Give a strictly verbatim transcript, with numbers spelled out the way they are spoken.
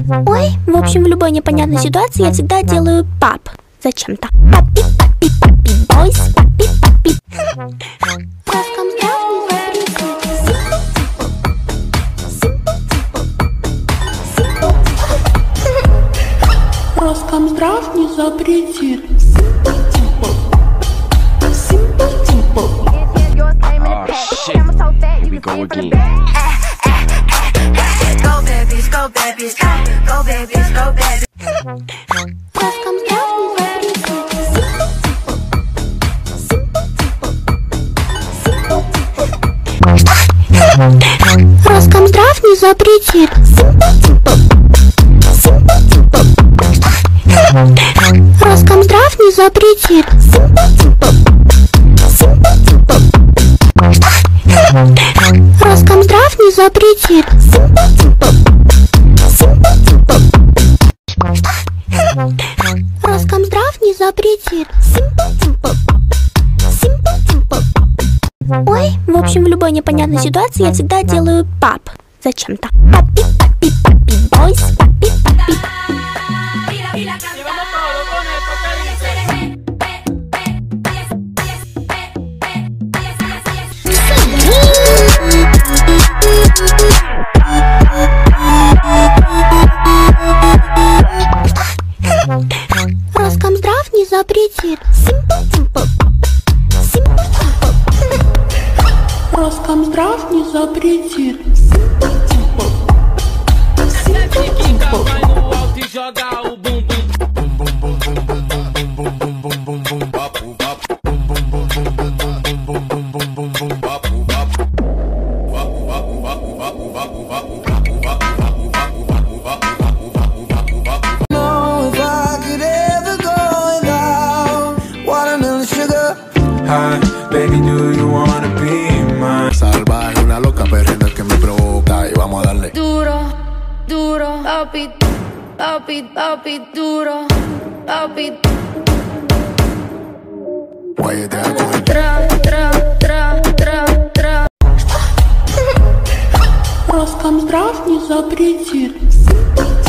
Ой, в общем, в любой непонятной ситуации я всегда делаю пап. Зачем-то. Папи, папи, папи, бойс, папи, папи. Роскомздрав не запретит. Go again. Go babies, go babies, go, go babies, go babies. Роскомздрав не запретит. Роскомздрав не запретит. Роскомздрав не запретит. Роскомздрав не запретит. Ой, в общем, в любой непонятной ситуации я всегда делаю пап. Зачем-то. Папи, папи, папи, бойс, папи, папи. Роскомздрав не запретит. Роскомздрав не запретит. Hi, baby, do you wanna be mine? Salvaje, una loca perdiendo que me provoca y vamos a darle. Duro, duro, papi, papi, papi, duro, papi. Guayete a coger. Tra, tra, tra, tra, tra. Роскомздрав не запретит.